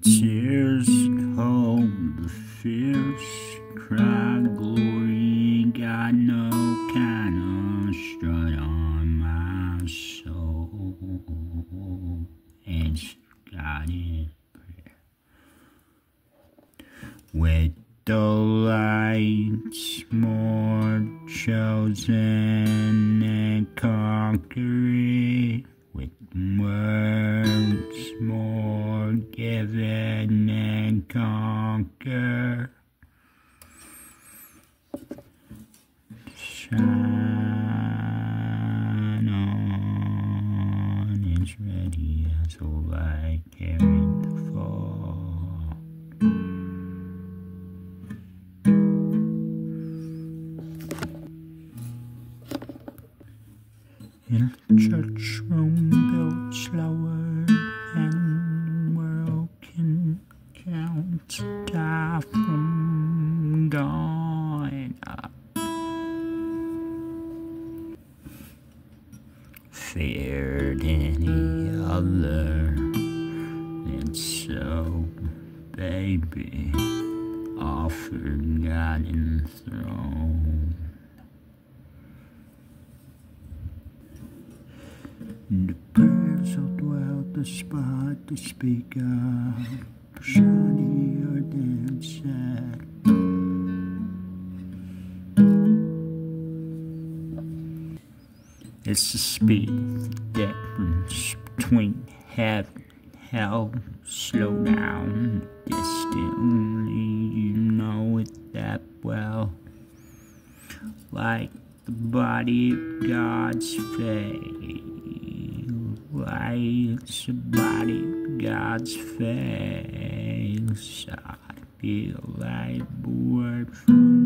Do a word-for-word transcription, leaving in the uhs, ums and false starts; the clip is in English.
tears hold the fierce cry, glory got no kind of strut on my soul. It's got it with the lights more chosen and conquering, with words more given and conquer. Shine on, it's ready as a light carrying the fall. In a church room built slower than the world can count, die from going up. Feared any other, and so, baby, offered God enthroned. The prayers will dwell the spot to speak of, shinier than said. It's the speed difference between heaven and hell. Slow down distantly, you know it that well. Like the body of God's face. Why it's the body of God's face. I feel like a word from